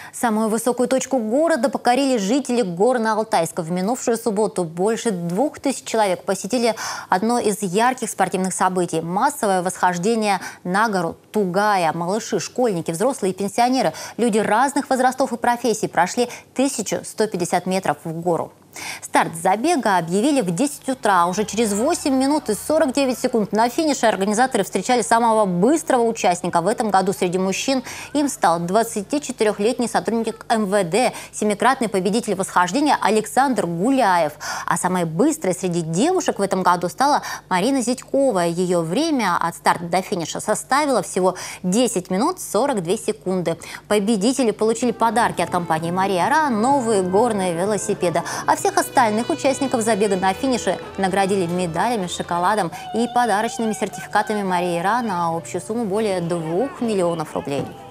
Самую высокую точку города покорили жители Горно-Алтайска. В минувшую субботу больше 2000 человек посетили одно из ярких спортивных событий – массовое восхождение на гору Тугая. Малыши, школьники, взрослые и пенсионеры, люди разных возрастов и профессий прошли 1150 метров в гору. Старт забега объявили в 10 утра. Уже через 8 минут и 49 секунд на финише организаторы встречали самого быстрого участника. В этом году среди мужчин им стал 24-летний сотрудник МВД, семикратный победитель восхождения Александр Гуляев. А самой быстрой среди девушек в этом году стала Марина Зятькова. Ее время от старта до финиша составило всего 10 минут 42 секунды. Победители получили подарки от компании «Мария Ра», новые горные велосипеды. А всех остальных участников забега на финише наградили медалями, шоколадом и подарочными сертификатами «Марии Ра» на общую сумму более 2 миллионов рублей.